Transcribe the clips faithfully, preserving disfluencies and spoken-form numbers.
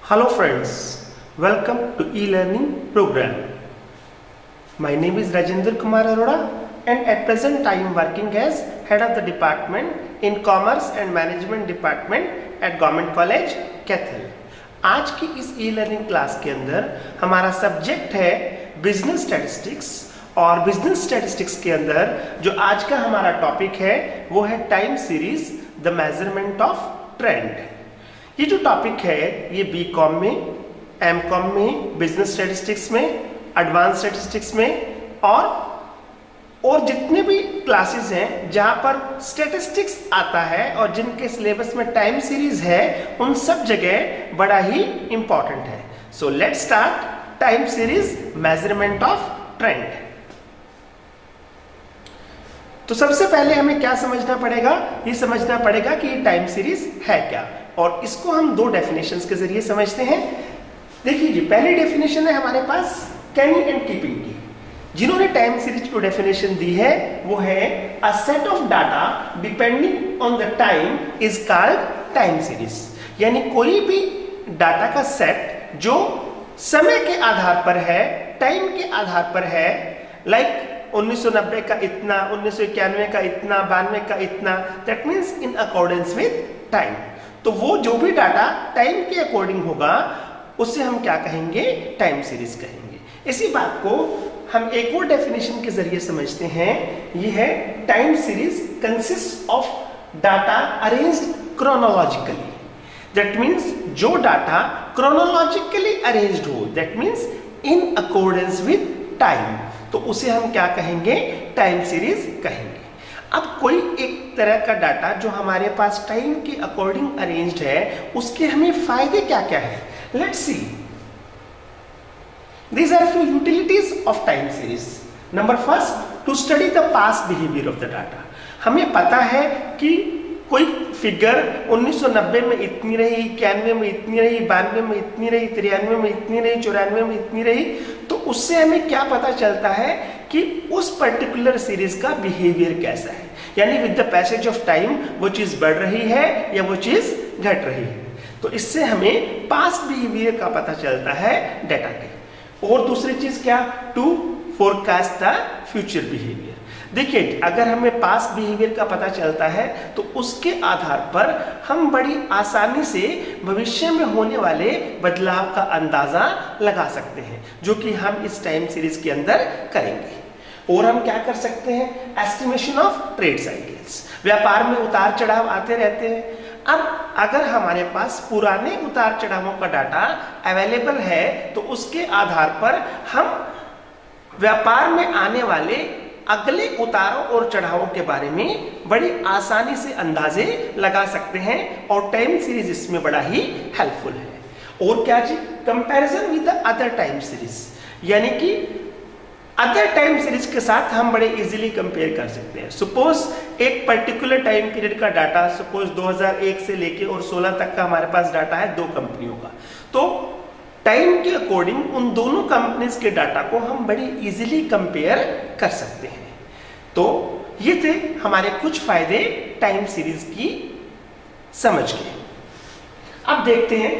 Hello friends, welcome to e-learning program. My name is Rajendra Kumar Arora and at present I am working as head of the department in Commerce and Management Department at Government College, Kethel. आज की इस e-learning class के अंदर हमारा subject है business statistics और business statistics के अंदर जो आज का हमारा टॉपिक है वो है time series the measurement of trend. ये जो टॉपिक है ये बी कॉम में, एम कॉम में, बिजनेस स्टैटिस्टिक्स में, एडवांस स्टैटिस्टिक्स में और और जितने भी क्लासेस हैं जहां पर स्टैटिस्टिक्स आता है और जिनके सिलेबस में टाइम सीरीज है उन सब जगह बड़ा ही इंपॉर्टेंट है। So let's start time series measurement of trend. तो सबसे पहले हमें क्या समझना पड़ेगा, ये समझना पड़ेगा कि ये टाइम सीरीज है क्या, और इसको हम दो डेफिनेशंस के जरिए समझते हैं। देखिए जी, पहली डेफिनेशन है हमारे पास कैनिंग एंड कीपिंग की। जिन्होंने टाइम सीरीज को डेफिनेशन दी है वो है a set of data depending on the time is called time series. यानी कोई भी डाटा का सेट जो समय के आधार पर है, टाइम के आधार पर है, लाइक उन्नीस सौ नब्बे का इतना, उन्नीस सौ इक्यानवे का इतना, बानवे का इतना, that means in accordance with time. तो वो जो भी डाटा टाइम के अकॉर्डिंग होगा उससे हम क्या कहेंगे, टाइम सीरीज कहेंगे। इसी बात को हम एक और डेफिनेशन के जरिए समझते हैं। ये है time series consist of data arranged chronologically. That means जो डाटा क्रोनोलॉजिकली अरेंज्ड हो, that means in accordance with time, तो उसे हम क्या कहेंगे, टाइम सीरीज कहेंगे। अब कोई एक तरह का डाटा जो हमारे पास टाइम के अकॉर्डिंग अरेंज्ड है उसके हमें फायदे क्या क्या है, let's see. These are few utilities of time series. Number first, to study the past behavior of the data. हमें पता है कि कोई फिगर उन्नीस सौ नब्बे में इतनी रही, इक्यानवे में इतनी रही, बानवे में इतनी रही, तिरानवे में इतनी रही, चौरानवे में इतनी रही, तो उससे हमें क्या पता चलता है कि उस पर्टिकुलर सीरीज का बिहेवियर कैसा है। यानी with the passage of time वो चीज बढ़ रही है या वो चीज घट रही है। तो इससे हमें पास्ट बिहेवियर का पता चलता है डाटा के। और दूसरी चीज क्या, to forecast the future behaviour. देखिए, अगर हमें पास्ट बिहेवियर का पता चलता है तो उसके आधार पर हम बड़ी आसानी से भविष्य में होने वाले बदलाव का अंदाजा लगा सकते हैं, जो कि हम इस टाइम सीरीज के अंदर करेंगे। और हम क्या कर सकते हैं, एस्टिमेशन ऑफ ट्रेड साइकिल्स। व्यापार में उतार चढ़ाव आते रहते हैं। अब अगर हमारे पास पुराने उतार चढ़ावों का डाटा अवेलेबल है तो उसके आधार पर हम व्यापार में आने वाले अगले उतारों और चढ़ावों के बारे में बड़ी आसानी से अंदाजे लगा सकते हैं, और टाइम सीरीज इसमें बड़ा ही हेल्पफुल है। और क्या जी, comparison with the other time series, यानी कि अदर टाइम सीरीज के साथ हम बड़े इजीली कंपेयर कर सकते हैं। सपोज एक पर्टिकुलर टाइम पीरियड का डाटा, सपोज दो हज़ार एक से लेके और सोलह तक का हमारे पास डाटा है दो कंपनियों का, तो टाइम के अकॉर्डिंग उन दोनों कंपनीज के डाटा को हम बड़ी इजीली कंपेयर कर सकते हैं। तो ये थे हमारे कुछ फायदे टाइम सीरीज की समझ के। अब देखते हैं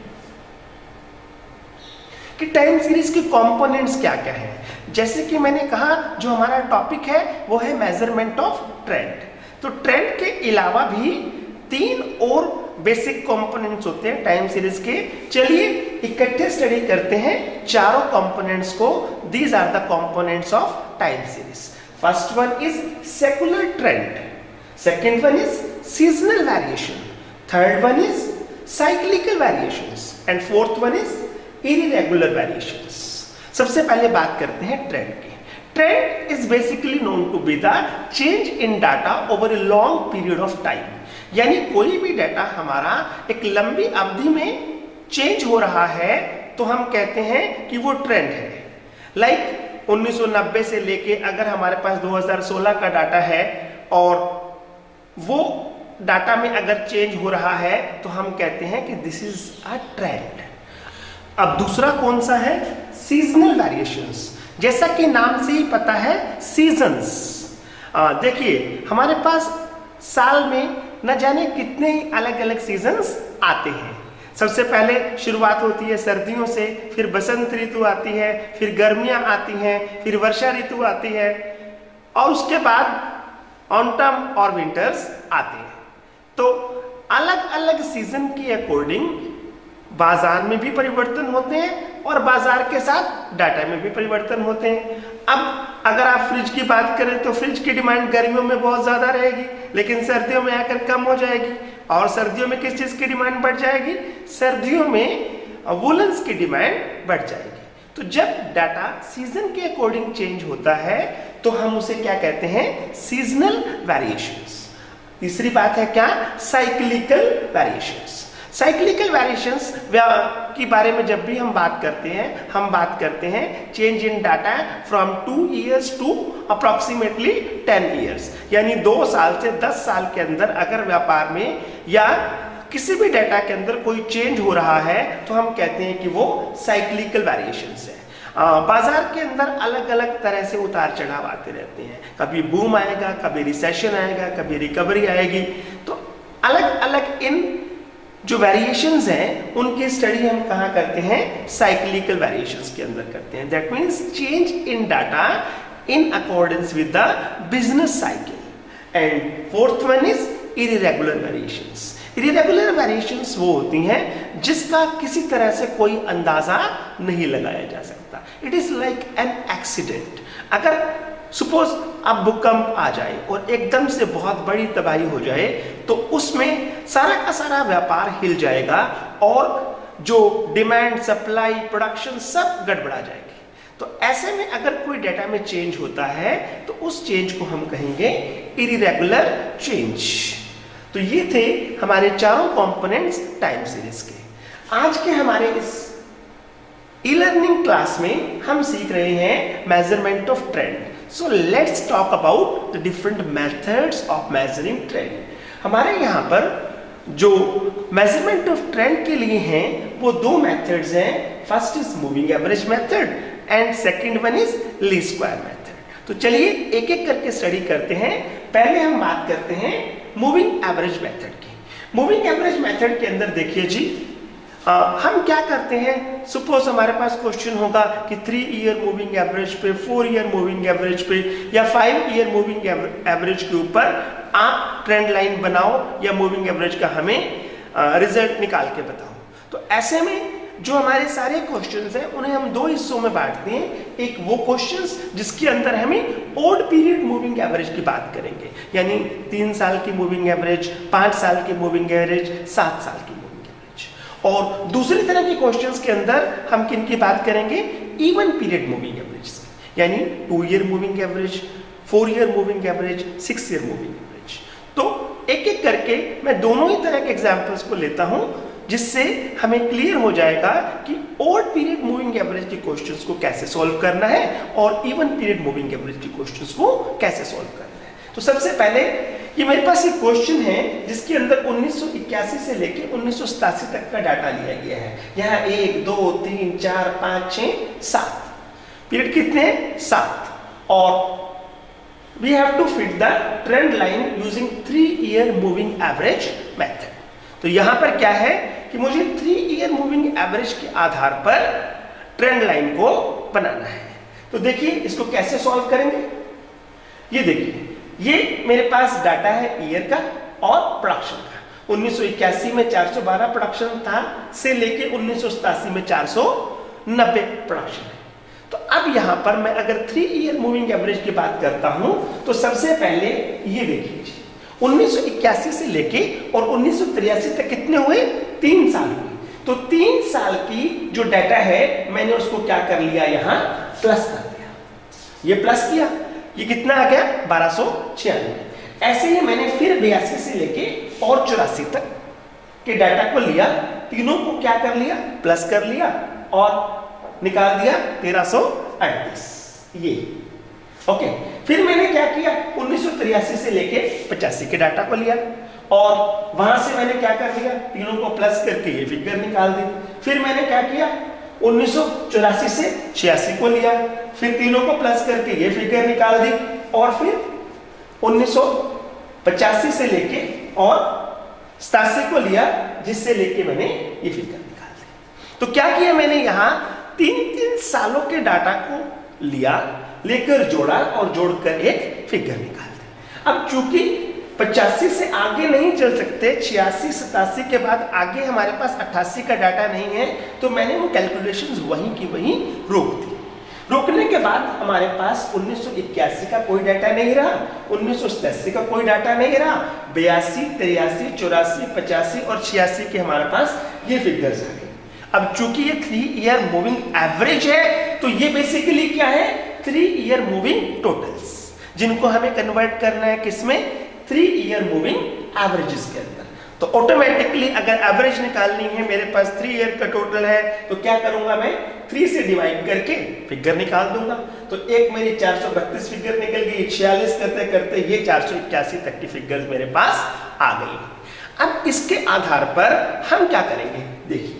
कि टाइम सीरीज के कंपोनेंट्स क्या क्या है। जैसे कि मैंने कहा, जो हमारा टॉपिक है वो है मेजरमेंट ऑफ ट्रेंड। तो ट्रेंड के अलावा भी तीन और बेसिक कंपोनेंट्स होते हैं टाइम सीरीज के। चलिए इकट्ठे स्टडी करते हैं चारों कंपोनेंट्स को। These are the components of time series. First one is secular trend, second one is seasonal variation, third one is cyclical variations and fourth one is irregular variations. सबसे पहले बात करते हैं ट्रेंड की। Trend is basically known to be the change in data over a long period of time. यानी कोई भी data हमारा एक लंबी अवधि में चेंज हो रहा है तो हम कहते हैं कि वो ट्रेंड है। लाइक उन्नीस सौ नब्बे से लेके अगर हमारे पास दो हज़ार सोलह का डाटा है और वो डाटा में अगर चेंज हो रहा है तो हम कहते हैं कि दिस इज अ ट्रेंड। अब दूसरा कौन सा है, सीजनल वेरिएशंस। जैसा कि नाम से ही पता है, सीजन्स। देखिए हमारे पास साल में न जाने कितने ही अलग अलग सीजन्स आते हैं। सबसे पहले शुरुआत होती है सर्दियों से, फिर बसंत ऋतु आती है, फिर गर्मियां आती हैं, फिर वर्षा ऋतु आती है और उसके बाद ऑटम और विंटर्स आते हैं। तो अलग अलग सीजन के अकॉर्डिंग बाजार में भी परिवर्तन होते हैं और बाजार के साथ डाटा में भी परिवर्तन होते हैं। अब अगर आप फ्रिज की बात करें तो फ्रिज की डिमांड गर्मियों में बहुत ज्यादा रहेगी, लेकिन सर्दियों में आकर कम हो जाएगी। और सर्दियों में किस चीज की डिमांड बढ़ जाएगी? सर्दियों में वुलन्स की डिमांड बढ़ जाएगी। तो जब डाटा सीजन के अकॉर्डिंग चेंज होता है तो हम उसे क्या कहते हैं? Seasonal variations. तीसरी बात है क्या? Cyclical variations. साइक्लिकल वेरिएशंस के बारे में जब भी हम बात करते हैं, हम बात करते हैं change in data from two years to approximately ten years, यानी दो साल से दस साल के अंदर अगर व्यापार में या किसी भी डाटा के अंदर कोई चेंज हो रहा है तो हम कहते हैं कि वो साइक्लिकल वेरिएशंस है। आ, बाजार के अंदर अलग अलग तरह से उतार चढ़ाव आते रहते हैं, कभी बूम आएगा, कभी रिसेशन आएगा, कभी रिकवरी आएगी। तो अलग अलग इन जो वेरिएशंस हैं उनकी स्टडी हम कहाँ करते हैं? साइक्लिकल वेरिएशंस के अंदर करते हैं। That means change in data in accordance with the business cycle. And fourth one is irregular variations. Irregular variations वो होती हैं जिसका किसी तरह से कोई अंदाजा नहीं लगाया जा सकता। It is like an accident. अगर सपोज अब भूकंप आ जाए और एकदम से बहुत बड़ी तबाही हो जाए तो उसमें सारा का सारा व्यापार हिल जाएगा और जो डिमांड, सप्लाई, प्रोडक्शन सब गड़बड़ा जाएगी। तो ऐसे में अगर कोई डाटा में चेंज होता है तो उस चेंज को हम कहेंगे इरेगुलर चेंज। तो ये थे हमारे चारों कंपोनेंट्स टाइम सीरीज के। आज के हमारे इस ई लर्निंग क्लास में हम सीख रहे हैं measurement of trend. So let's talk about the different methods of measuring trend. हमारे यहाँ पर जो measurement of trend के लिए हैं वो दो methods हैं। First is moving average method and second one is least square method. तो चलिए एक एक करके स्टडी करते हैं। पहले हम बात करते हैं moving average method की। moving average method के अंदर देखिए जी, आ, हम क्या करते हैं? सपोज हमारे पास क्वेश्चन होगा कि थ्री ईयर मूविंग एवरेज पे, फोर ईयर मूविंग एवरेज पे या फाइव ईयर मूविंग एवरेज के ऊपर आप ट्रेंड लाइन बनाओ या मूविंग एवरेज का हमें रिजल्ट निकाल के बताओ। तो ऐसे में जो हमारे सारे क्वेश्चंस हैं उन्हें हम दो हिस्सों में बांटते हैं। एक वो क्वेश्चंस जिसके अंदर हमें ओड पीरियड मूविंग एवरेज की बात करेंगे, यानी तीन साल की मूविंग एवरेज, पांच साल की मूविंग एवरेज, सात साल की। और दूसरी तरह के क्वेश्चंस के अंदर हम किन की बात करेंगे? इवन पीरियड मूविंग एवरेज, यानी two year moving average, four year moving average, six year moving average. तो एक एक करके मैं दोनों ही तरह के एग्जांपल्स को लेता हूं जिससे हमें क्लियर हो जाएगा कि ओड पीरियड मूविंग एवरेज के क्वेश्चंस को कैसे सॉल्व करना है और इवन पीरियड मूविंग एवरेज के क्वेश्चंस को कैसे सॉल्व करना है। तो सबसे पहले ये मेरे पास एक क्वेश्चन है जिसके अंदर उन्नीस सौ इक्यासी से लेकर उन्नीस सौ सतासी तक का डाटा लिया गया है। यहाँ एक, दो, तीन, चार, पाँच, छः, सात पीरियड कितने हैं? सात। और we have to fit the trend line using three year moving average method. तो यहाँ पर क्या है कि मुझे थ्री ईयर मूविंग एवरेज के आधार पर ट्रेंड लाइन को बनाना है। तो देखिए इसको कैसे सॉल्व करेंगे। ये देखिए, ये मेरे पास डाटा है ईयर का और प्रोडक्शन का। उन्नीस सौ इक्यासी में चार सौ बारह प्रोडक्शन था से लेके उन्नीस सौ सतासी में चार सौ नब्बे प्रोडक्शन है। तो अब यहां पर मैं अगर थ्री ईयर मूविंग एवरेज की बात करता हूं तो सबसे पहले ये देखिए, उन्नीस सौ इक्यासी से लेके और उन्नीस सौ तिरासी तक कितने हुए? तीन साल हुए। तो तीन साल की जो डाटा है मैंने उसको क्या कर लिया? यहां प्लस कर दिया। ये प्लस किया, ये कितना आ गया? बारह सौ छियानवे। ऐसे ही मैंने फिर बयासी से लेके और चौरासी तक के डाटा को लिया, तीनों को क्या कर लिया? प्लस कर लिया और निकाल दिया तेरह सौ अड़तीस। ये ओके। फिर मैंने क्या किया? उन्नीस सौ तिरासी से लेके पचासी के डाटा को लिया और वहां से मैंने क्या कर दिया? तीनों को प्लस करके ये फिगर निकाल दी। फिर मैंने क्या किया? उन्नीस सौ चौरासी से छियासी को लिया, फिर तीनों को प्लस करके ये फिगर निकाल दी और फिर उन्नीस सौ पचासी से लेके और सतासी को लिया, जिससे लेके मैंने ये फिगर निकाल दी। तो क्या किया मैंने यहाँ तीन तीन सालों के डाटा को लिया, लेकर जोड़ा और जोड़कर एक फिगर निकाल दी। अब चूंकि पचासी से आगे नहीं चल सकते, छियासी सतासी के बाद आगे हमारे पास अट्ठासी का डाटा नहीं है, तो मैंने वो कैलकुलेशंस वहीं की वहीं रोक दी। रोकने के बाद हमारे पास उन्नीस सौ इक्यासी का कोई डाटा नहीं रहा, उन्नीस सौ सतासी का कोई डाटा नहीं रहा, बयासी तिरासी चौरासी पचासी और छियासी के हमारे पास ये फिगर्स आ गए। अब चूंकि ये थ्री ईयर मूविंग एवरेज है, तो ये बेसिकली क्या है, थ्री ईयर मूविंग टोटल्स, जिनको हमें कन्वर्ट करना है किसमें, थ्री ईयर मूविंग एवरेजेस के अंदर। तो ऑटोमेटिकली अगर एवरेज निकालनी है, मेरे पास थ्री ईयर का टोटल है, तो क्या करूंगा मैं, थ्री से डिवाइड करके फिगर निकाल दूंगा। तो एक मेरी चार सौ बत्तीस फिगर निकल गई, छियालीस करते करते ये चार सौ इक्यासी तक की फिगर मेरे पास आ गई। अब इसके आधार पर हम क्या करेंगे, देखिए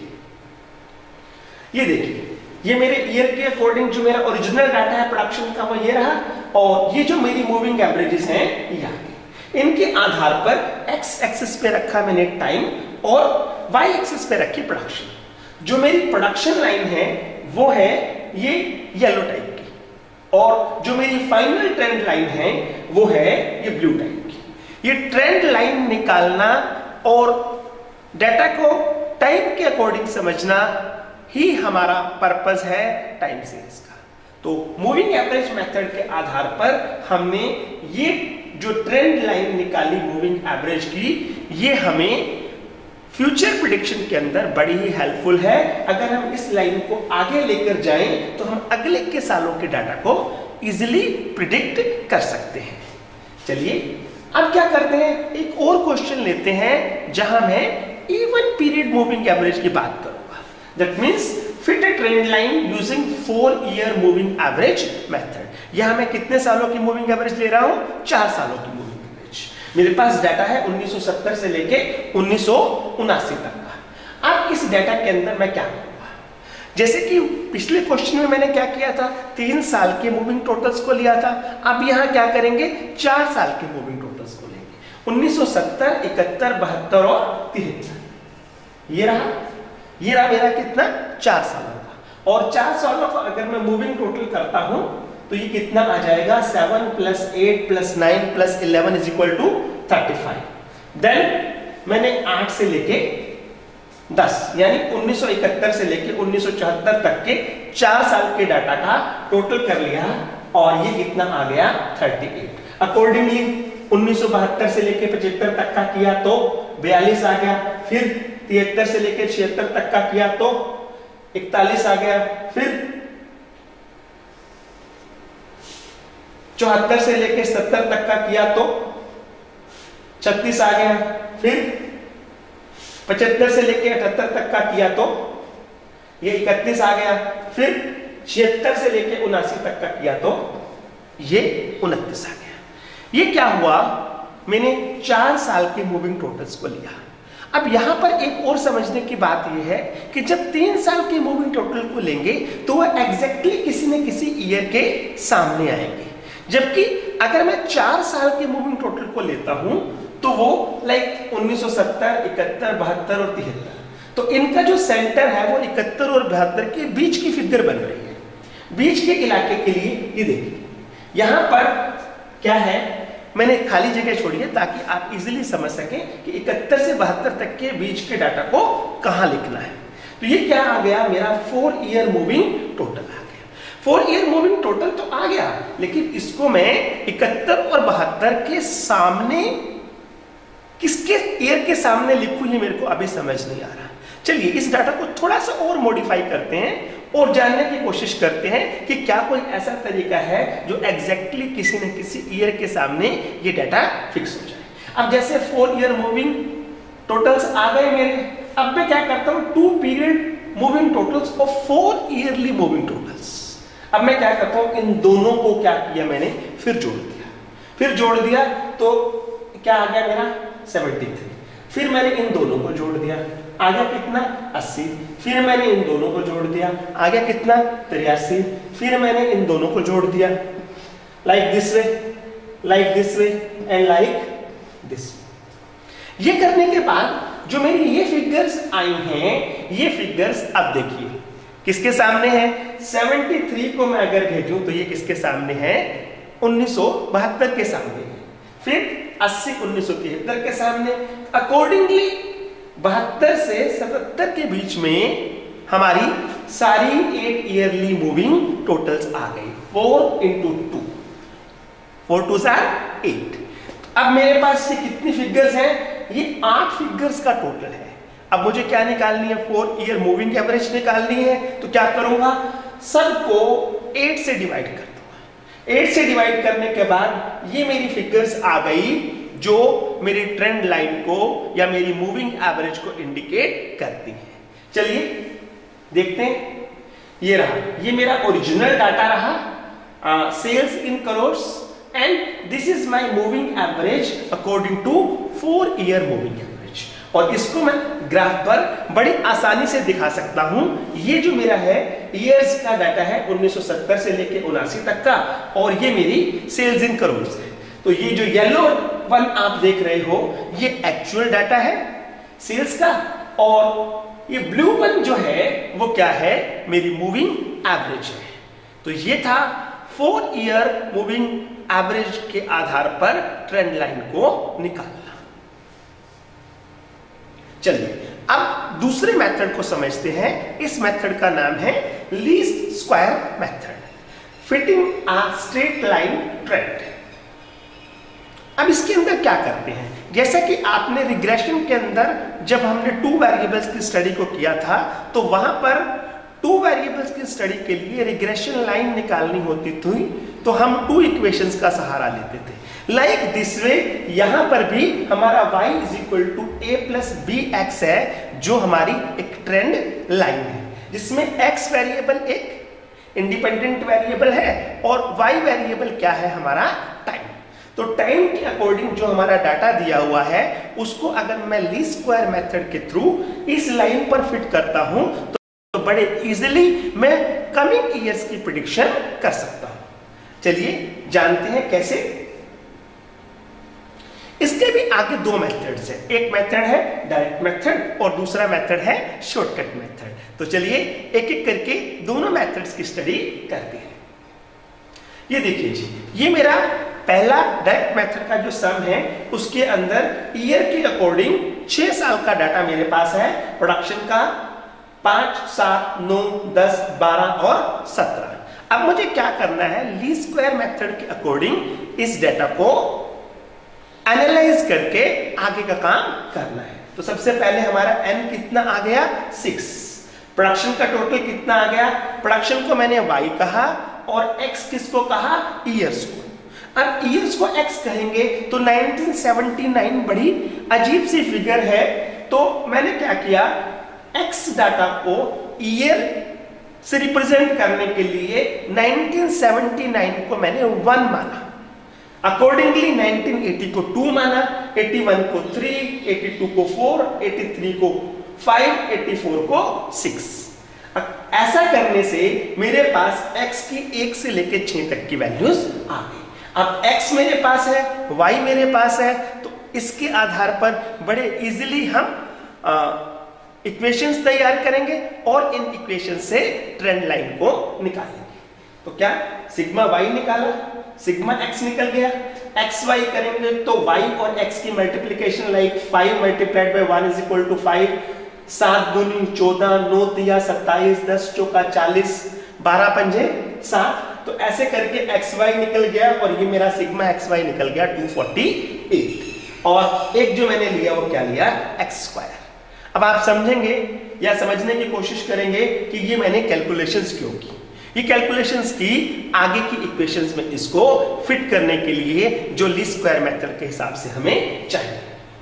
ये देखिए, ये मेरे ईयर के अकॉर्डिंग जो मेरा ओरिजिनल डाटा है प्रोडक्शन का वो ये रहा, और ये जो मेरी मूविंग एवरेजेस हैं ये आ गई। इनके आधार पर एक्स एक्सिस पे रखा मैंने टाइम और वाई एक्सिस पे रखी प्रोडक्शन। जो मेरी प्रोडक्शन लाइन है वो है ये येलो टाइप की, और जो मेरी फाइनल ट्रेंड लाइन है वो है ये ब्लू टाइप की। ये ट्रेंड लाइन निकालना और डाटा को टाइम के अकॉर्डिंग समझना ही हमारा पर्पस है टाइम सीरीज का। तो मूविंग एवरेज मेथड के आधार पर हमने ये जो ट्रेंड लाइन निकाली मूविंग एवरेज की, ये हमें फ्यूचर प्रेडिक्शन के अंदर बड़ी ही हेल्पफुल है। अगर हम इस लाइन को आगे लेकर जाएं तो हम अगले के सालों के डाटा को इजीली प्रिडिक्ट कर सकते हैं। चलिए अब क्या करते हैं, एक और क्वेश्चन लेते हैं जहां मैं इवन पीरियड मूविंग एवरेज की बात करूंगा। That means fit a trend line using four year moving average method. यहां मैं कितने सालों की मूविंग एवरेज ले रहा हूं, चार सालों की मूविंग एवरेज। मेरे पास डाटा है उन्नीस सौ सत्तर से लेके उन्नीस सौ उनासी तक का। अब इस डाटा के अंदर मैं क्या करूंगा, जैसे कि पिछले क्वेश्चन में मैंने क्या किया था, तीन साल के मूविंग टोटल्स को लिया था। अब यहां क्या करेंगे, चार साल के मूविंग टोटल्स को लेंगे, उन्नीस सौ सत्तर, इकहत्तर, बहत्तर और तिहत्तर। ये रहा ये रहा मेरा कितना, चार सालों का। और चार सालों को अगर मैं मूविंग टोटल करता हूं तो ये कितना आ जाएगा, seven plus eight plus nine plus eleven is equal to thirty five. Then मैंने आठ से लेके दस यानी उन्नीस सौ इकहत्तर से लेके उन्नीस सौ चौहत्तर तक के चार साल के डाटा का टोटल कर लिया, और ये कितना आ गया, अड़तीस। अकॉर्डिंगली उन्नीस सौ बहत्तर से लेके पचहत्तर तक का किया तो बयालीस आ गया, फिर तिहत्तर से लेकर छिहत्तर तक का किया तो इकतालीस आ गया, फिर चौहत्तर से लेकर सत्तर तक का किया तो छत्तीस आ गया, फिर पचहत्तर से लेकर अठहत्तर तक का किया तो ये इकतीस आ गया, फिर छिहत्तर से लेकर उनासी तक का किया तो ये उनतीस आ गया। ये क्या हुआ, मैंने चार साल के मूविंग टोटल्स को लिया। अब यहां पर एक और समझने की बात यह है कि जब तीन साल के मूविंग टोटल को लेंगे तो वह एग्जैक्टली किसी न किसी ईयर के सामने आएंगे, जबकि अगर मैं चार साल के मूविंग टोटल को लेता हूं तो वो लाइक उन्नीस सौ सत्तर, इकहत्तर, बहत्तर और तिहत्तर, तो इनका जो सेंटर है वो इकहत्तर और बहत्तर के बीच की फिगर बन रही है। बीच के इलाके के लिए ये देखिए यहां पर क्या है, मैंने खाली जगह छोड़ी है ताकि आप इजीली समझ सकें कि इकहत्तर से बहत्तर तक के बीच के डाटा को कहां लिखना है। तो ये क्या आ गया, मेरा फोर ईयर मूविंग टोटल आ गया। फोर ईयर मूविंग टोटल तो आ गया, लेकिन इसको मैं इकहत्तर और बहत्तर के सामने किसके ईयर के सामने लिखूं ये मेरे को अभी समझ नहीं आ रहा। चलिए इस डाटा को थोड़ा सा और मॉडिफाई करते हैं और जानने की कोशिश करते हैं कि क्या कोई ऐसा तरीका है जो एग्जैक्टली किसी न किसी ईयर के सामने ये डाटा फिक्स हो जाए। अब जैसे फोर ईयर मूविंग टोटल्स आ गए मेरे, अब मैं क्या करता हूं, टू पीरियड मूविंग टोटल्स और फोर ईयरली मूविंग टोटल्स। अब मैं क्या करता हूं, इन दोनों को क्या किया मैंने, फिर जोड़ दिया। फिर जोड़ दिया तो क्या आ गया मेरा, सेवेंटी थ्री। फिर मैंने इन दोनों को जोड़ दिया, आ गया कितना, अस्सी। फिर मैंने इन दोनों को जोड़ दिया, आ गया कितना, तिरासी। फिर मैंने इन दोनों को जोड़ दिया, like this way, like this way and like this. ये करने के बाद जो मेरी ये फिगर्स आई हैं, ये फिगर्स अब देखिए किसके सामने है, तिहत्तर को मैं अगर भेजूं तो ये किसके सामने है, उन्नीस सौ बहत्तर के सामने है, फिर अस्सी उन्नीस सौ तिहत्तर के सामने। अकॉर्डिंगली बहत्तर से सतहत्तर के बीच में हमारी सारी एट ईयरली मूविंग टोटल्स आ गई, four into two, four two are eight. अब मेरे पास ये कितनी फिगर्स हैं, ये आठ फिगर्स का टोटल है। अब मुझे क्या निकालनी है, फोर ईयर मूविंग एवरेज निकालनी है। तो क्या करूंगा, सबको एट से डिवाइड कर दूंगा। एट से डिवाइड करने के बाद ये मेरी फिगर्स आ गई जो मेरी ट्रेंड लाइन को या मेरी मूविंग एवरेज को इंडिकेट करती है। चलिए देखते हैं, ये रहा, ये मेरा ओरिजिनल डाटा रहा, sales in crores, and this is my moving average according to four year moving average. और इसको मैं ग्राफ पर बड़ी आसानी से दिखा सकता हूं। ये जो मेरा है ईयर्स का डाटा है उन्नीस सौ सत्तर से लेके उनासी तक का, और ये मेरी सेल्स इन करोड्स है। तो ये जो येलो वन आप देख रहे हो ये एक्चुअल डाटा है सेल्स का, और ये ब्लू वन जो है वो क्या है, मेरी मूविंग एवरेज है। तो ये था फोर ईयर मूविंग एवरेज के आधार पर ट्रेंड लाइन को निकालना। चलिए अब दूसरे मेथड को समझते हैं। इस मेथड का नाम है least square method, fitting a straight line trend. अब इसके अंदर क्या करते हैं, जैसा कि आपने रिग्रेशन के अंदर जब हमने टू वेरिएबल्स की स्टडी को किया था तो वहां पर टू वेरिएबल्स की स्टडी के लिए रिग्रेशन लाइन निकालनी होती थी, तो हम टू इक्वेशंस का सहारा लेते थे। लाइक दिस वे यहां पर भी हमारा y is equal to a plus b x है, जो हमारी एक ट्रेंड लाइन है, जिसमें x वेरिएबल एक इंडिपेंडेंट वेरिएबल है और y वेरिएबल क्या है, हमारा टाइम। तो टाइम के अकॉर्डिंग जो हमारा डाटा दिया हुआ है उसको अगर मैं लीस्ट स्क्वायर मेथड के थ्रू इस लाइन पर फिट करता हूं तो बड़े इजीली मैं कमिंग ईयर्स की प्रेडिक्शन कर सकता हूं। चलिए जानते हैं कैसे। इसके भी आगे दो मेथड्स हैं, एक मेथड है डायरेक्ट मेथड और दूसरा मेथड है शॉर्टकट मेथड। तो चलिए एक एक करके दोनों मेथड्स की स्टडी करते हैं। ये देखिए जी, ये मेरा पहला डायरेक्ट मेथड का जो सम है उसके अंदर ईयर के अकॉर्डिंग छह साल का डाटा मेरे पास है, प्रोडक्शन का पांच, सात, नौ, दस, बारह और सत्रह। अब मुझे क्या करना है, लीस्ट स्क्वायर मेथड के अकॉर्डिंग इस डाटा को एनालाइज करके आगे का काम करना है। तो सबसे पहले हमारा n कितना आ गया, सिक्स। प्रोडक्शन का टोटल कितना आ गया, प्रोडक्शन को मैंने y कहा और x किसको कहा, ईयर्स को। अब ईयर्स को x कहेंगे तो नाइनटीन सेवेंटी नाइन बड़ी अजीब सी फिगर है, तो मैंने क्या किया, x डाटा को ईयर से रिप्रेजेंट करने के लिए नाइनटीन सेवेंटी नाइन को मैंने वन माना, अकॉर्डिंगली नाइनटीन एटी को टू माना, एटी वन को थ्री, एटी टू को फोर, एटी थ्री को फाइव, एटी फोर को सिक्स। ऐसा करने से मेरे पास x की एक से लेकर छह तक की वैल्यूज आ गई। अब x मेरे पास है, y मेरे पास है, तो इसके आधार पर बड़े इजीली हम इक्वेशंस तैयार करेंगे और इन इक्वेशन से ट्रेंड लाइन को निकालेंगे। तो क्या सिग्मा y निकाला, सिग्मा x निकल गया, एक्स वाई करेंगे तो y और x की multiplication like five multiplied by one is equal to five, सात दूनी चौदह, नौ तिया सत्ताईस, दस चौका चालीस, बारह पंजे सात। तो ऐसे करके एक्स वाई निकल गया और ये मेरा सिग्मा एक्स वाई निकल गया टू फोर्टी एट, और एक जो मैंने लिया वो क्या लिया, एक्स स्क्वायर। अब आप समझेंगे या समझने की कोशिश करेंगे कि ये मैंने कैलकुलेशंस क्यों की। ये कैलकुलेशंस की आगे की इक्वेशंस में इसको फिट करने के लिए जो लीस्ट स्क्वायर मेथड के हिसाब से हमें चाहिए।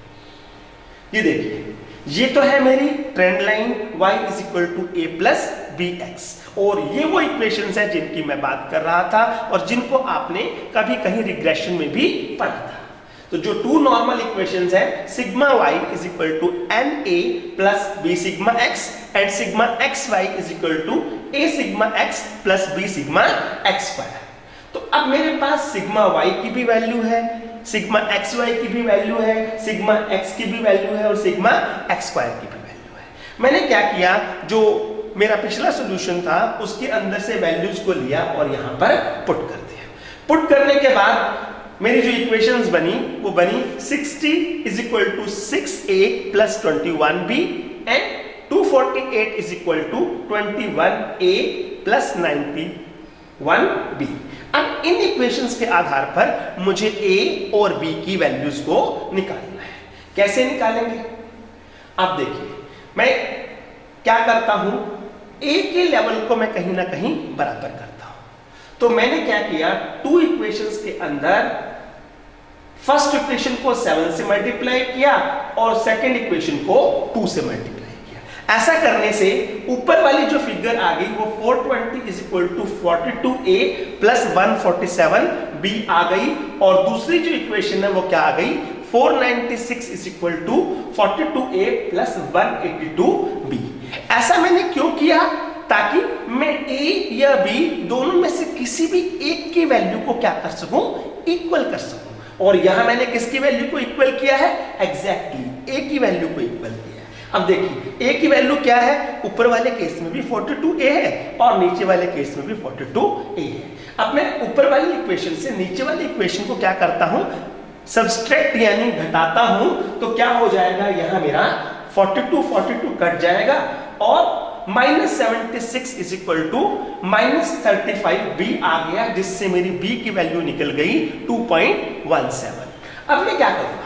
ये देखिए, ये तो है मेरी trend line y is equal to a plus b x, और ये वो इक्वेशंस है जिनकी मैं बात कर रहा था और जिनको आपने कभी कहीं रिग्रेशन में भी पढ़ा था। तो जो टू नॉर्मल इक्वेशंस है, sigma y is equal to n a plus b sigma x and sigma x y is equal to a sigma x plus b sigma x square. तो अब मेरे पास सिग्मा y की भी value है, sigma x Y की भी value है, sigma x की भी वैल्यू है और सिग्मा एक्स स्क्वायर की भी वैल्यू है। मैंने क्या किया, जो मेरा पिछला सॉल्यूशन था उसके अंदर से वैल्यूज को लिया और यहां पर पुट कर दिया। पुट करने के बाद मेरी जो इक्वेशंस बनी वो बनी sixty is equal to six a plus twenty one b and two forty eight is equal to twenty one a plus ninety one b. अब इन इक्वेशंस के आधार पर मुझे ए और बी की वैल्यूज को निकालना है। कैसे निकालेंगे? अब देखिए, मैं क्या करता हूं, ए के लेवल को मैं कहीं ना कहीं बराबर करता हूं। तो मैंने क्या किया, टू इक्वेशंस के अंदर फर्स्ट इक्वेशन को सेवन से मल्टीप्लाई किया और सेकंड इक्वेशन को टू से मल्टीप्लाई किया। ऐसा करने से ऊपर वाली जो फिगर आ गई वो four twenty is equal to forty two a plus one forty seven b आ गई और दूसरी जो इक्वेशन है वो क्या आ गई, four ninety six is equal to forty two a plus one eighty two b. ऐसा मैंने क्यों किया, ताकि मैं ए या बी दोनों में से किसी भी एक की वैल्यू को क्या कर सकूं, इक्वल कर सकूं। और यहां मैंने किसकी वैल्यू को इक्वल किया है, एग्जैक्टली ए की वैल्यू को इक्वल किया है। अब देखिए ए की वैल्यू क्या है, ऊपर वाले केस में भी फोर्टी टू ए है और नीचे वाले केस में भी फोर्टी टू ए है। अब मैं ऊपर वाली इक्वेशन से नीचे वाली इक्वेशन को क्या करता हूं, सब्सट्रैक्ट यानी घटाता हूं, तो क्या हो जाएगा, यहां मेरा forty two forty two cut जाएगा और minus seventy six is equal to minus thirty five b आ गया, जिससे मेरी बी की वैल्यू निकल गई टू पॉइंट वन सेवन। अब मैं क्या करूंगा,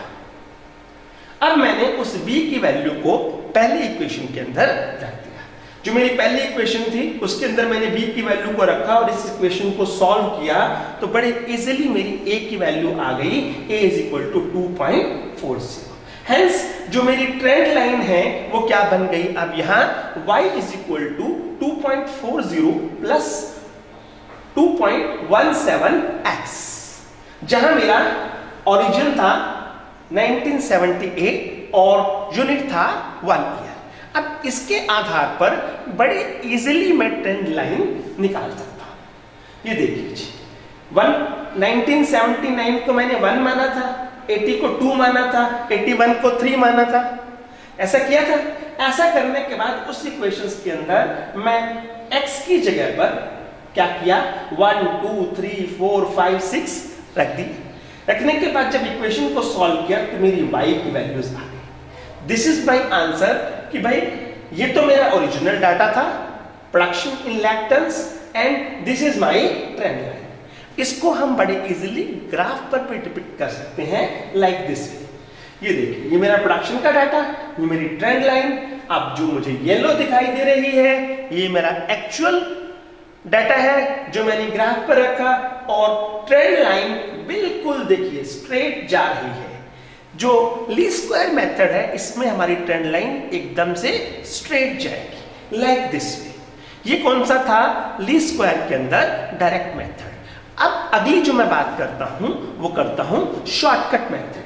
अब मैंने उस b की वैल्यू को पहले इक्वेशन के अंदर रख दिया। जो मेरी पहली इक्वेशन थी उसके अंदर मैंने b की वैल्यू को रखा और इस इक्वेशन को सॉल्व किया तो बड़े इजीली मेरी a की वैल्यू आ गई, a is equal to two point four zero. Hence जो मेरी ट्रेंड लाइन है वो क्या बन गई, अब यहां y is equal to two point four zero plus two point one seven x, जहां मेरा ओरिजिन था नाइंटीन सेवेंटी एट और यूनिट था वन ईयर। अब इसके आधार पर बड़े इजीली मैं ट्रेंड लाइन निकाल सकता हूं। ये देखिए, वन नाइंटीन सेवेंटी नाइन को मैंने वन माना था, अस्सी को टू माना था, इक्यासी को थ्री माना था, ऐसा किया था। ऐसा करने के बाद उस इक्वेशंस के अंदर मैं x की जगह पर क्या किया, one two three four five six रख दी। रखने के बाद जब इक्वेशन को सॉल्व किया तो मेरी y की वैल्यूज आ गई। दिस इज माय आंसर कि भाई ये तो मेरा ओरिजिनल डाटा था, production in lakh tons, and this is my trend line. इसको हम बड़े इजीली ग्राफ पर भी डिपिक्ट कर सकते हैं लाइक दिस वे। ये देखिए, ये मेरा प्रोडक्शन का डाटा, ये मेरी ट्रेंड लाइन। अब जो मुझे येलो दिखाई दे रही है ये मेरा एक्चुअल डाटा है जो मैंने ग्राफ पर रखा और ट्रेंड लाइन बिल्कुल देखिए स्ट्रेट जा रही है। जो लीस्ट स्क्वायर मेथड है इसमें हमारी ट्रेंड लाइन एकदम से स्ट्रेट जाएगी लाइक दिस वे। ये कौन सा था, लीस्ट स्क्वायर के अंदर डायरेक्ट मेथड। अब अगली जो मैं बात करता हूं वो करता हूं शॉर्टकट मेथड।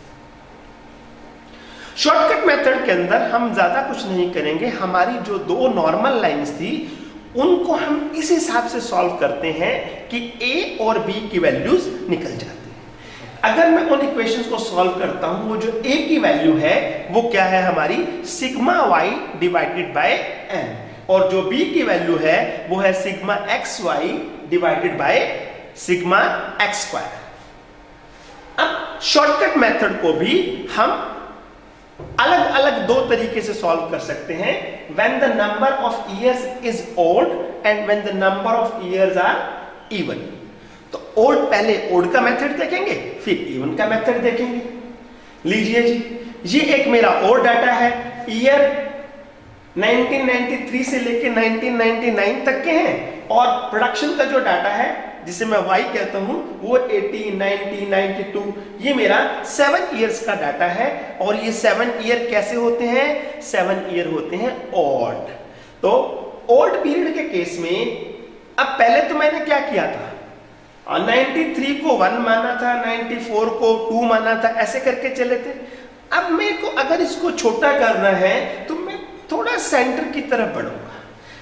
शॉर्टकट मेथड के अंदर हम ज्यादा कुछ नहीं करेंगे, हमारी जो दो नॉर्मल लाइंस थी उनको हम इस हिसाब से सॉल्व करते हैं कि a और b की वैल्यूज निकल जाती हैं। अगर मैं उन इक्वेशंस को सॉल्व करता हूं, वो जो a की वैल्यू है वो क्या है हमारी sigma y divided by n और जो b की वैल्यू है वो है sigma x y divided by sigma x square. अब शॉर्टकट मेथड को भी हम अलग अलग दो तरीके से सॉल्व कर सकते हैं। When the number of years is odd and when the number of years are even. तो ओड पहले ओड का मेथड देखेंगे फिर इवन का मेथड देखेंगे। लीजिए जी, ये एक मेरा ओड डाटा है, ईयर नाइंटीन नाइंटी थ्री से लेके नाइंटीन नाइंटी नाइन तक के हैं और प्रोडक्शन का जो डाटा है जिसे मैं y कहता हूं वो अस्सी, नब्बे, बानवे, ये मेरा सेवन इयर्स का डाटा है और ये सेवन ईयर कैसे होते हैं, सेवन ईयर होते हैं ऑड। तो ऑड पीरियड के केस में अब पहले तो मैंने क्या किया था, तिरानवे को वन माना था, चौरानवे को टू माना था, ऐसे करके चले थे। अब मेरे को अगर इसको छोटा करना है तो मैं थोड़ा सेंटर की तरफ बढ़ूंगा।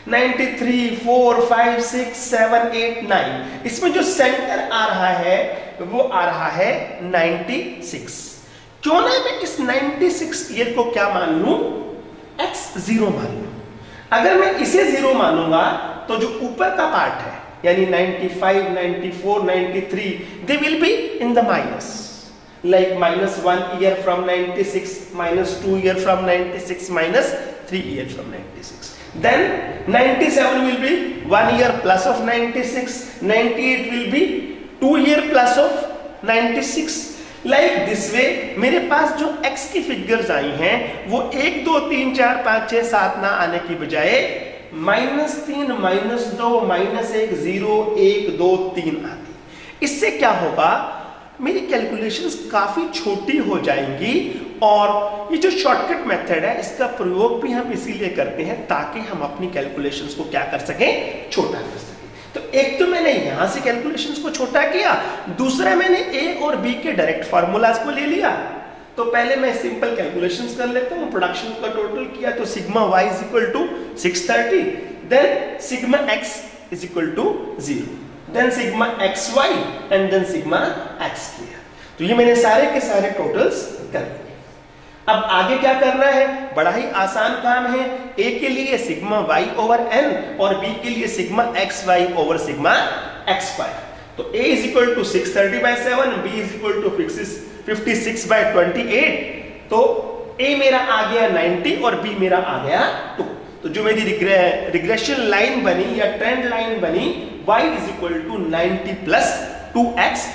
Ninety three, four, five, six, seven, eight, nine. इसमें जो सेंटर आ रहा है वो आ रहा है नाइन्टी सिक्स। क्यों ना मैं इस नाइन्टी सिक्स ईयर को क्या मान लूं, एक्स जीरो मान लूं। अगर मैं इसे जीरो मानूंगा तो जो ऊपर का पार्ट है यानी ninety five, ninety four, ninety three, they will be in the minus, like minus one year from ninety-six, minus two year from ninety-six, minus three year from ninety-six. Then ninety-seven will be one year plus of ninety-six, ninety-eight will be two year plus of ninety-six. Like this way मेरे पास जो x की figures आई हैं वो एक, दो, तीन, चार, पाँच, छह, सात ना आने की बजाय माइनस तीन, माइनस दो, माइनस एक, जीरो, एक, दो, तीन आती। इससे क्या होगा, मेरी कैलकुलेशंस काफी छोटी हो जाएंगी। और ये जो शॉर्टकट मेथड है इसका प्रयोग भी हम इसीलिए करते हैं ताकि हम अपनी कैलकुलेशंस को क्या कर सकें, छोटा कर सकें। तो एक तो मैंने यहां से कैलकुलेशंस को छोटा किया, दूसरा मैंने ए और बी के डायरेक्ट फार्मूलाज को ले लिया। तो पहले मैं सिंपल कैलकुलेशंस कर लेता हूं। प्रोडक्शन का टोटल किया तो sigma y is equal to six thirty, then sigma x is equal to zero, then sigma xy and then sigma x clear। तो ये मैंने सारे के सारे टोटल्स कर दिए। अब आगे क्या करना है, बड़ा ही आसान काम है। a के लिए सिग्मा y ओवर n और b के लिए sigma xy over sigma x square. तो a is equal to six thirty by seven, b is equal to fifty six by twenty eight. तो a मेरा आ गया नाइन्टी और b मेरा आ गया टू। तो जो मेरी रिग्रेशन लाइन बनी या ट्रेंड लाइन बनी y is equal to ninety plus two x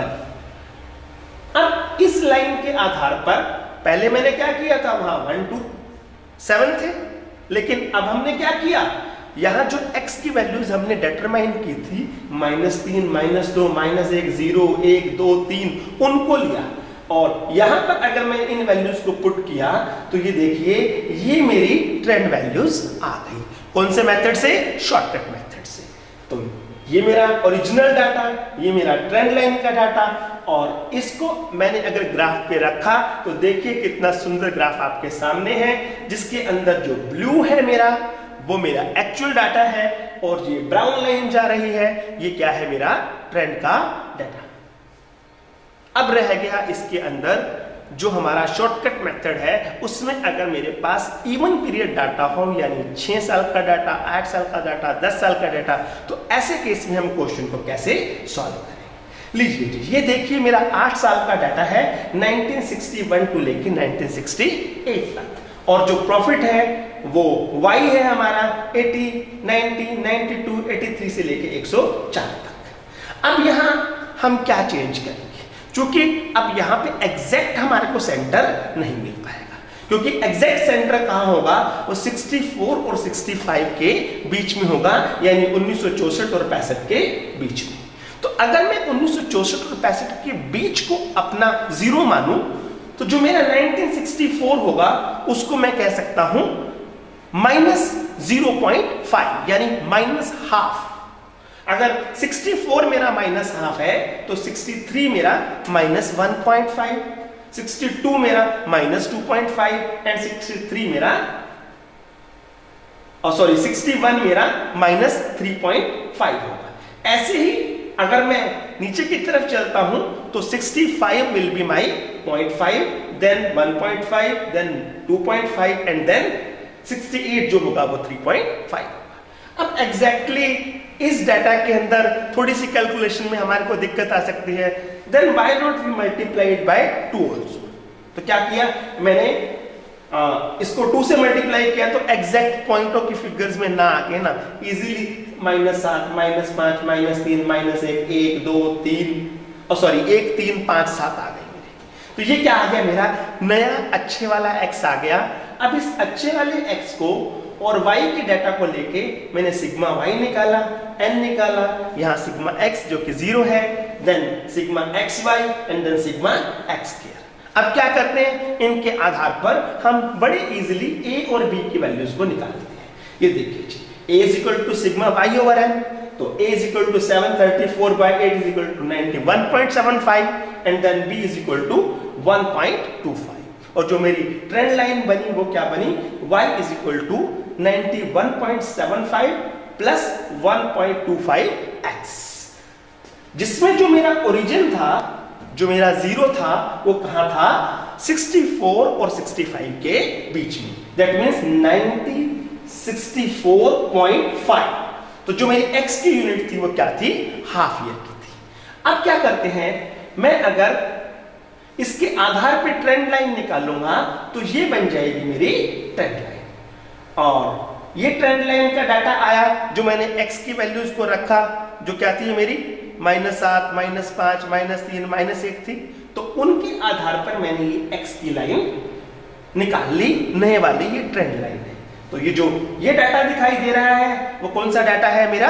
बनी। अब इस लाइन के आधार पर पहले मैंने क्या किया था, वहां वन टू सेवन थे, लेकिन अब हमने क्या किया, यहां जो x की वैल्यूज हमने डिटरमाइन की थी माइनस तीन, माइनस दो, माइनस एक, जीरो, एक, दो, तीन, उनको लिया। और यहां पर अगर मैं इन वैल्यूज को पुट किया तो ये देखिए ये मेरी ट्रेंड वैल्यूज आ गई। कौन से मेथड से, शॉर्टकट मेथड से। तो ये मेरा ओरिजिनल डाटा, ये मेरा ट्रेंड लाइन का डाटा, और इसको मैंने अगर ग्राफ पे रखा तो देखिए कितना सुंदर ग्राफ आपके सामने है, जिसके अंदर जो ब्लू है मेरा वो मेरा एक्चुअल डाटा है और ये ब्राउन लाइन जा रही है, ये क्या है, मेरा ट्रेंड का डाटा। अब रह गया इसके अंदर जो हमारा शॉर्टकट मेथड है, उसमें अगर मेरे पास इवन पीरियड डाटा हो यानी छह साल का डाटा, आठ साल का डाटा, दस साल का डाटा, तो ऐसे केस में हम क्वेश्चन को कैसे सॉल्व करें। लीजिए जी, ये देखिए मेरा आठ साल का डाटा है नाइनटीन सिक्सटी वन टू लेके नाइनटीन सिक्सटी एट तक, और जो प्रॉफिट है वो y है हमारा अस्सी, नब्बे, बानवे, तिरासी से लेके एक सौ चार तक। अब यहां हम क्या चेंज करेंगे, क्योंकि अब यहाँ पे एग्जैक्ट हमारे को सेंटर नहीं मिल पाएगा, क्योंकि एग्जैक्ट सेंटर कहाँ होगा, वो सिक्सटी फोर और सिक्सटी फाइव के बीच में होगा, यानी उन्नीस सौ चौसठ और पैंसठ के बीच में। तो अगर मैं उन्नीस सौ चौसठ और पैंसठ के बीच को अपना जीरो मानूं तो जो मेरा नाइनटीन सिक्सटी फोर होगा उसको मैं कह सकता हूं माइनस जीरो पॉइंट फाइव, यानी माइनस हाफ। अगर सिक्सटी फोर मेरा माइनस हाफ है तो सिक्सटी थ्री मेरा minus one point five, sixty two मेरा minus two point five and sixty three मेरा और सॉरी सिक्सटी वन मेरा माइनस थ्री पॉइंट फाइव होगा। ऐसे ही अगर मैं नीचे की तरफ चलता हूं तो sixty five will be my point five, then one point five, then two point five and then sixty eight जो होगा वो थ्री पॉइंट फाइव होगा। अब एग्जैक्टली exactly इस डाटा के अंदर थोड़ी सी कैलकुलेशन में हमारे को दिक्कत आ सकती है, then why not we multiply it by two also. तो क्या किया मैंने, आ, इसको टू से मल्टीप्लाई किया तो एग्जैक्ट पॉइंटों की फिगर्स में ना आके ना इजीली माइनस सात, माइनस पांच, माइनस तीन, माइनस एक, एक, दो, तीन और सॉरी एक, तीन, पांच, सात आ गई मेरी। तो ये क्या आ गया, मेरा नया अच्छे वाला एक्स आ गया। अब इस अच्छे वाले एक्स को और y के डाटा को लेके मैंने सिग्मा y निकाला, n निकाला, यहाँ सिग्मा x जो कि जीरो है, then sigma xy and then sigma x square. अब क्या करते हैं, इनके आधार पर हम बड़े इजीली a और b की वैल्यूज को निकालते हैं। ये देखिए जी, a is equal to sigma y over n, तो a is equal to seven thirty four by eight is equal to ninety one point seven five and then b is equal to one point two five. और जो मेरी trend line बनी वो क्या बनी, y is equal to ninety one point seven five plus one point two five x, जिसमें जो मेरा ओरिजिन था, जो मेरा जीरो था, वो कहां था, सिक्सटी फोर और सिक्सटी फाइव के बीच में। That means ninety sixty four point five. तो जो मेरी x की यूनिट थी वो क्या थी, हाफ ईयर की थी। अब क्या करते हैं, मैं अगर इसके आधार पे ट्रेंड लाइन निकालूंगा तो ये बन जाएगी मेरी ट्रेंड लाइन। और ये ट्रेंड लाइन का डाटा आया, जो मैंने x की वैल्यूज को रखा, जो क्या थी मेरी माइनस सात, माइनस पांच, माइनस तीन, माइनस एक थी। तो उनके आधार पर मैंने ये x की लाइन निकाल ली, नए वाली ये ट्रेंड लाइन है। तो ये जो ये डाटा दिखाई दे रहा है वो कौन सा डाटा है, मेरा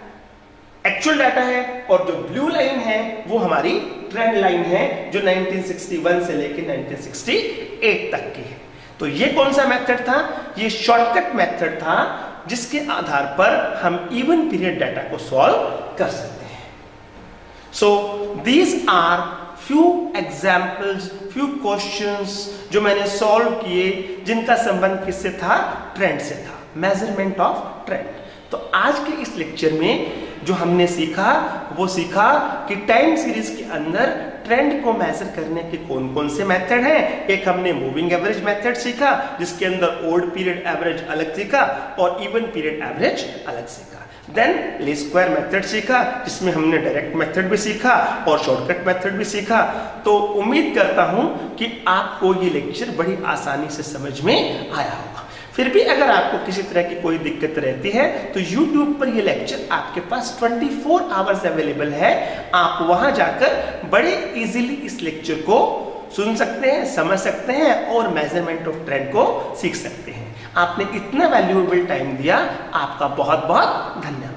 एक्चुअल डाटा है, और जो ब्लू लाइन है वो हमारी ट्रेंड लाइन है, जो नाइंटीन सिक्सटी वन से लेकर नाइंटीन सिक्सटी एट तक की है। तो ये कौन सा मेथड था, ये शॉर्टकट मेथड था, जिसके आधार पर हम इवन पीरियड डाटा को सॉल्व कर सकते हैं। So these are few examples, few questions जो मैंने सॉल्व किए, जिनका संबंध किससे था, ट्रेंड से था, मेजरमेंट ऑफ ट्रेंड। तो आज के इस लेक्चर में जो हमने सीखा वो सीखा कि टाइम सीरीज के अंदर ट्रेंड को मेजर करने के कौन कौन से मेथड हैं। एक हमने मूविंग एवरेज मेथड सीखा, जिसके अंदर ओड पीरियड एवरेज अलग सीखा और इवन पीरियड एवरेज अलग सीखा। देन लीस्ट स्क्वायर मेथड सीखा, जिसमें हमने डायरेक्ट मेथड भी सीखा और शॉर्टकट मेथड भी सीखा। तो उम्मीद करता हूं कि आपको ये लेक्चर बड़ी आसानी से समझ में आया होगा। फिर भी अगर आपको किसी तरह की कोई दिक्कत रहती है तो YouTube पर ये लेक्चर आपके पास ट्वेंटी फोर आवर्स अवेलेबल है। आप वहां जाकर बड़े इजीली इस लेक्चर को सुन सकते हैं, समझ सकते हैं और मेजरमेंट ऑफ ट्रेंड को सीख सकते हैं। आपने इतना वैल्यूएबल टाइम दिया, आपका बहुत बहुत धन्यवाद।